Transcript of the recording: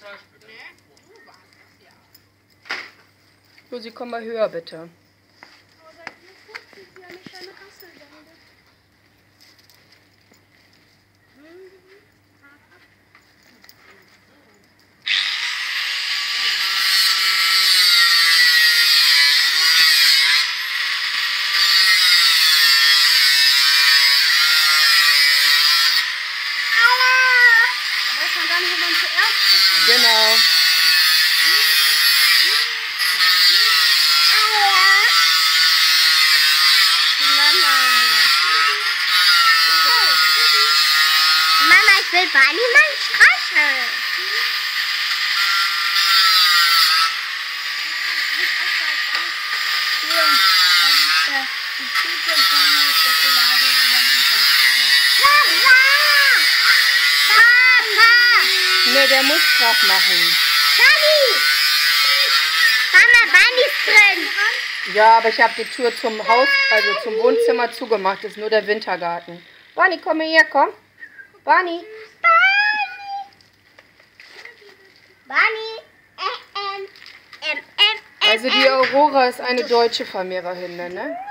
Lucy, komm mal höher, bitte. Genau. Mama, ich will Barney mal streicheln. Hier, das ist die Tüte von der Schokolade. Ne, der muss Krach machen. Mama, Barney ist drin. Ja, aber ich habe die Tür zum Haus, also zum Wohnzimmer zugemacht. Das ist nur der Wintergarten. Barney, komm her, komm. Barney. Barney. Also die Aurora ist eine deutsche Vermehrerin, ne?